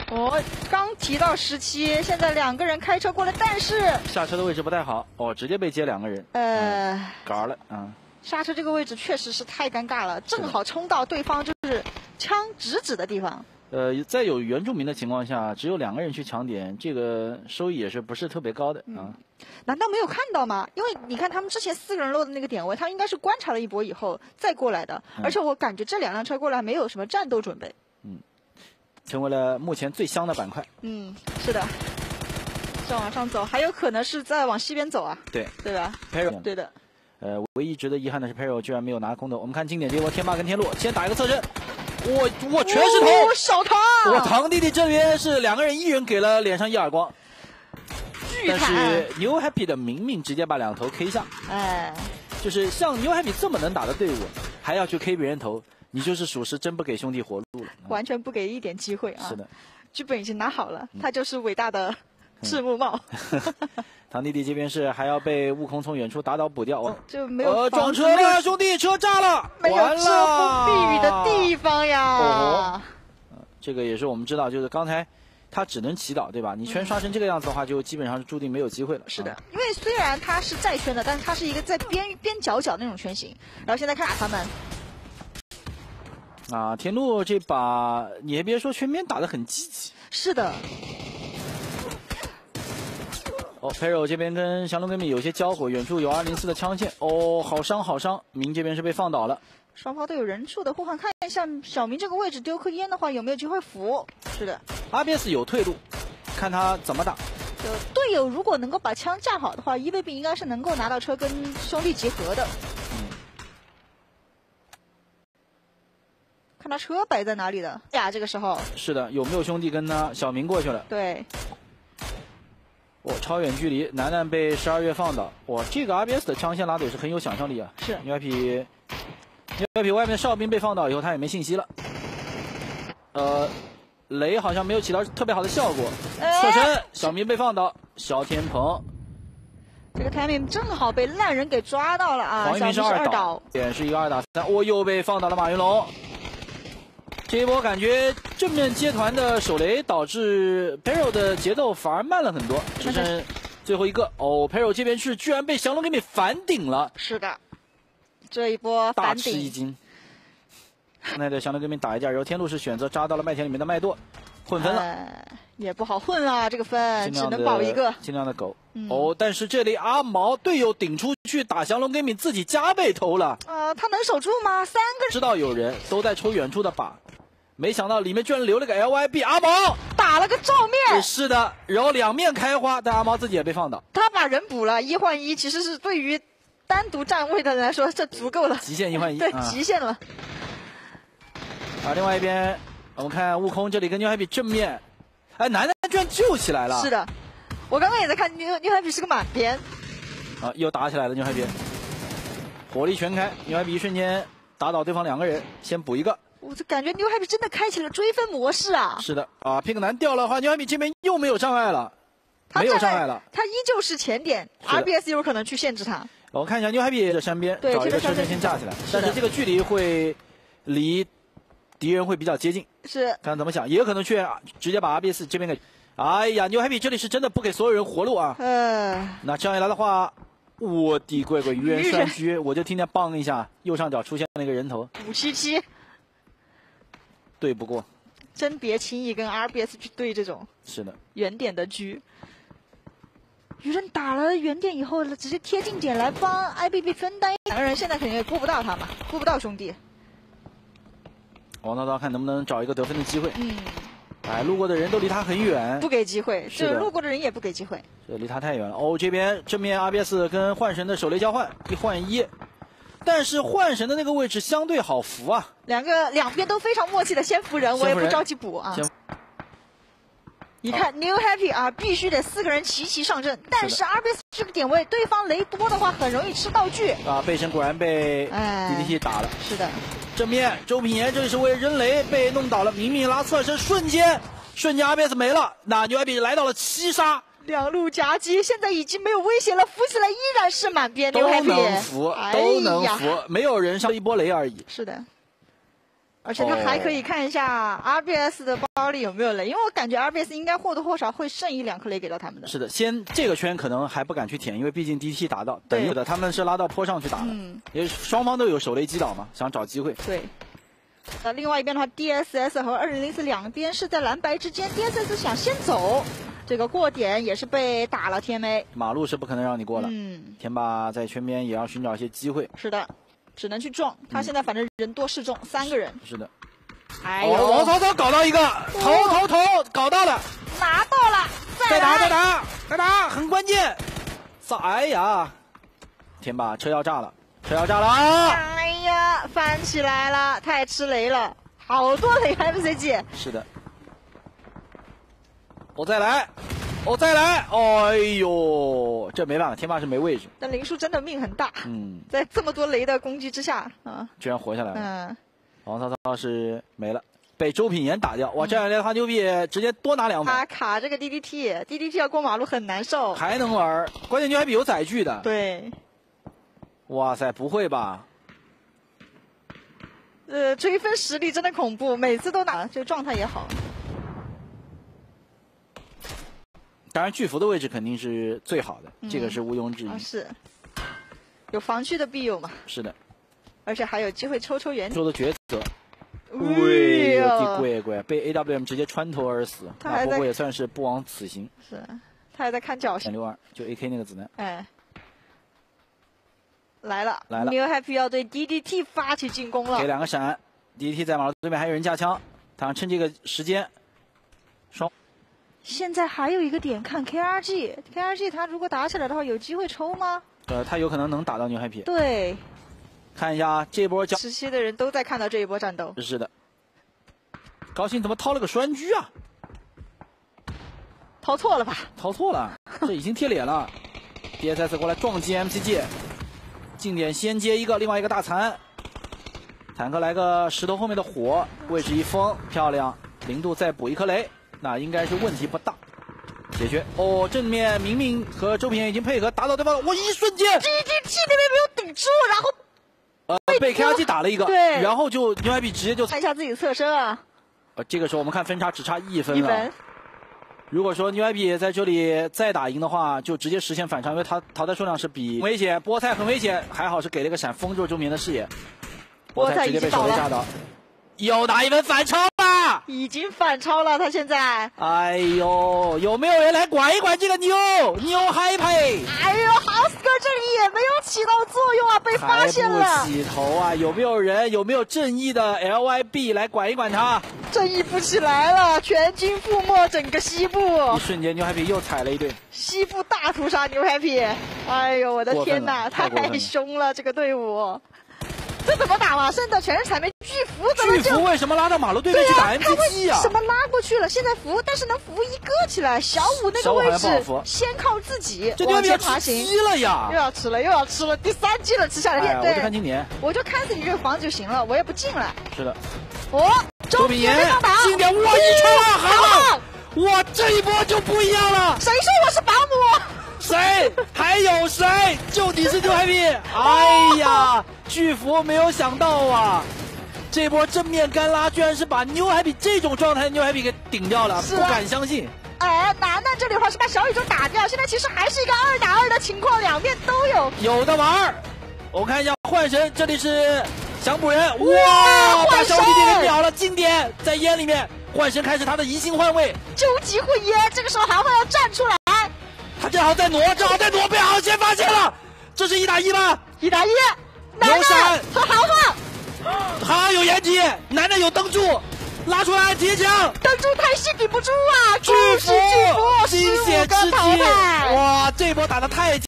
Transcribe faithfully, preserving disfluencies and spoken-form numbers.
哦，刚提到十七，现在两个人开车过来，但是下车的位置不太好，哦，直接被接两个人， 呃， 嗯、嘎了，嗯。 刹车这个位置确实是太尴尬了，正好冲到对方就是枪直指的地方。 呃，在有原住民的情况下，只有两个人去抢点，这个收益也是不是特别高的、嗯、啊？ 难道没有看到吗？因为你看他们之前四个人落的那个点位，他应该是观察了一波以后再过来的，嗯、而且我感觉这两辆车过来没有什么战斗准备。 嗯，成为了目前最香的板块。 嗯，是的。再往上走，还有可能是再往西边走啊？ 对， 对吧 ？Pero 对的。 呃，唯一值得遗憾的是 Pero 居然没有拿空投。我们看经典这波天霸跟天路，先打一个侧身。我我全是头、 哦，小唐！ 我堂弟弟这边是两个人，一人给了脸上一耳光，但是 New Happy 的明明直接把两头 K 下， 哎， 就是像 New Happy 这么能打的队伍，还要去 K 别人头，你就是属实真不给兄弟活路了， 完全不给一点机会啊！ 是的， 剧本已经拿好了，他就是伟大的赤木茂。 嗯、堂弟弟这边是还要被悟空从远处打倒补掉，哦、 就没有呃撞车了，兄弟车炸了， 没有遮风避雨的地方呀。 哦，这个也是我们知道，就是刚才他只能祈祷，对吧？你圈刷成这个样子的话，就基本上是注定没有机会了。 是的，因为虽然他是在圈的，但是他是一个在边边角角那种圈型。然后现在看他们啊，田路这把你还别说，全边打得很积极。 是的。 哦 ，Pero 这边跟降龙跟米有些交火，远处有二零四的枪线，哦，好伤好伤，明这边是被放倒了。 双方都有人数的互换，看一下小明这个位置丢颗烟的话有没有机会扶？是的 ，R B S 有退路，看他怎么打。 就队友如果能够把枪架好的话，一 v 币应该是能够拿到车跟兄弟集合的。嗯，看他车摆在哪里的呀？这个时候是的，有没有兄弟跟他？小明过去了。 对。 哦，超远距离，楠楠被十二月放倒。哇，这个 R B S 的枪线拉的也是很有想象力啊。 是。 牛皮。牛皮外面的哨兵被放倒以后，他也没信息了。呃，雷好像没有起到特别好的效果。侧身，小明被放倒，小天鹏。 这个 timing 正好被烂人给抓到了啊！ 黄一鸣是二倒，也是一个二打三。我、哦、又被放倒了马云龙。这一波感觉正面接团的手雷导致 Pero 的节奏反而慢了很多，只剩最后一个。哦 ，Pero 这边是居然被降龙给你反顶了。 是的。这一波大吃一惊，现在的降龙跟命打一架，然后天路是选择扎到了麦田里面的麦垛，混分了、呃， 也不好混啊，这个分只能保一个， 尽量的狗、嗯、哦，但是这里阿毛队友顶出去打降龙跟命，自己加倍投了啊、呃，他能守住吗？三个知道有人都在抽远处的靶，没想到里面居然留了个 L Y B， 阿毛打了个照面， 是的，然后两面开花，但阿毛自己也被放倒， 他把人补了，一换一，其实是对于单独站位的人来说，这足够了。 极限一换一， 对， 啊、 极限了。 啊，另外一边，我们看悟空这里跟牛海比正面，哎，楠楠居然救起来了。 是的，我刚刚也在看牛牛海比是个满编。 啊，又打起来了牛海比，火力全开，牛海比一瞬间打倒对方两个人，先补一个。 我就感觉牛海比真的开启了追分模式啊。 是的，啊 ，pick 男掉了的话，牛海比这边又没有障碍了，没有障碍了， 他依旧是前点 ，R B S 有可能去限制他。 我看一下 New Happy 的山边找一个车身先架起来，但是这个距离会离敌人会比较接近， 是看怎么想，也有可能去直接把 R B S 这边给，哎呀 New Happy 这里是真的不给所有人活路啊， 呃， 那这样一来的话，我的乖乖，鱼人栓狙，我就听见梆一下，右上角出现了一个人头， 五七七， 对不过， 真别轻易跟 R B S 去对这种是的远点的狙。鱼人打了远点以后，直接贴近点来帮 I B B 分担。两个人现在肯定也顾不到他嘛，顾不到兄弟。 王叨叨看能不能找一个得分的机会。 嗯。 哎，路过的人都离他很远， 不给机会。是路过的人也不给机会。 这离他太远了。哦，这边正面 R B S 跟幻神的手雷交换，一换一。但是幻神的那个位置相对好扶啊。 两个两边都非常默契的先扶人，我也不着急补啊。你看 New Happy 啊，必须得四个人齐齐上阵，但是 R B S 这个点位，对方雷多的话，很容易吃道具。 啊，背身果然被 D D T 打了。 是的， 正面周品言这里是为扔雷被弄倒了，明明拉侧身，瞬间瞬间 R B S 没了，那 New Happy 来到了七杀， 两路夹击，现在已经没有威胁了，扶起来依然是满编 New Happy， 都能扶，都能扶， 哎、 没有人上一波雷而已。 是的。 而且他还可以看一下 R B S 的包里有没有雷，因为我感觉 R B S 应该或多或少会剩一两颗雷给到他们的。 是的，先这个圈可能还不敢去舔，因为毕竟 D T 打到等于的，他们是拉到坡上去打的，嗯，因为双方都有手雷击倒嘛，想找机会。 对。那另外一边的话 ，D S S 和二零零四两边是在蓝白之间 ，D S S 想先走，这个过点也是被打了 T M A。 马路是不可能让你过了。嗯。天霸在圈边也要寻找一些机会。 是的。只能去撞，他现在反正人多势众，嗯、三个人。 是的。 哎呦， 我操操搞到一个，头头头搞到了， 拿到了， 再打再打再打，很关键。操！哎呀，天霸车要炸了，车要炸了啊！ 哎呀，翻起来了，太吃雷了，好多雷 M C G。 是的。我再来。我、哦、再来，哎呦，这没办法，天霸是没位置。 但林叔真的命很大，嗯，在这么多雷的攻击之下啊， 居然活下来了。嗯，王涛涛是没了，被周品言打掉。哇，这两连他牛逼，直接多拿两分。 他卡这个 D D T，D D T 要过马路很难受。 还能玩，关键就还比有载具的。 对。 哇塞，不会吧？ 呃，追分实力真的恐怖，每次都拿，这个状态也好。 当然，巨幅的位置肯定是最好的，嗯、这个是毋庸置疑。 啊、是，有防区的必有嘛？ 是的， 而且还有机会抽抽原做的抉择。喂呦，乖乖，被 A W M 直接穿头而死，那不过也算是不枉此行。 是，他还在看侥幸。 六二就 A K 那个子弹。 哎，来了， 来了 ，New Happy 要对 D D T 发起进攻了。 给两个闪 ，D D T 在马路对面还有人架枪，他想趁这个时间双。 现在还有一个点看 K R G，K R G 他如果打起来的话，有机会抽吗？ 呃，他有可能能打到牛 happy。 对， 看一下这波交十七的人都在看到这一波战斗。 是的，高兴怎么掏了个栓狙啊？ 掏错了吧？ 掏错了，这已经贴脸了。D S S 过来撞击 M C G， 近点先接一个，另外一个大残。坦克来个石头后面的火，位置一封，漂亮。零度再补一颗雷。那应该是问题不大，解决哦。正面明明和周品言已经配合打倒对方，我一瞬间 D D T 那边没有顶住，然后呃被 K R G 打了一个， 对， 然后就牛 happy 直接就看一下自己侧身啊。 呃，这个时候我们看分差只差一分了。 一分。 如果说牛 happy 在这里再打赢的话，就直接实现反超，因为他淘汰数量是比危险，菠菜很危险，还好是给了个闪封住周品言的视野，菠菜直接被手雷炸倒。又打一分反超了， 已经反超了，他现在。 哎呦，有没有人来管一管这个妞妞 happy？ 哎呦，豪斯哥这里也没有起到作用啊，被发现了。 还不起头啊？有没有人？有没有正义的 L Y B 来管一管他？ 正义不起来了，全军覆没，整个西部。 一瞬间，牛 happy 又踩了一顿。 西部大屠杀，牛 happy！ 哎呦，我的天哪，太凶了，这个队伍。这怎么打嘛？剩的全是彩妹，巨幅怎么就？ 巨幅为什么拉到马路对面去打 M P G 啊？ 什么拉过去了？现在扶，但是能扶一个起来。小五那个位置，先靠自己往前爬行。 了呀！ 又要吃了，又要吃了，第三季了，吃下来。 哎、对，我就看今年， 我就看死你这个房就行了，我也不进来。 是的。 哦， 周品言近点，哇，一超好，哇，这一波就不一样了。 谁说我是保姆？ 谁？还有谁？就你是牛 happy！ 哎呀，巨幅没有想到啊，这波正面干拉居然是把牛 happy 这种状态的牛 happy 给顶掉了，不敢相信。 哎，楠楠这里的话是把小宇宙打掉，现在其实还是一个二打二的情况，两边都有有的玩。我看一下幻神，这里是想补人，哇，把小弟弟给秒了，经典在烟里面，幻神开始他的移形换位， 究极混烟，这个时候韩焕要站出来。 他正好在挪，正好在挪，被航先发现了。这是一打一吗？ 一打一， 有闪和韩焕， 他有延吉，楠楠有灯柱，拉出来贴墙， 灯柱太细顶不住啊！ 巨幅， 巨幅， 惊险之极，哇，这波打得太。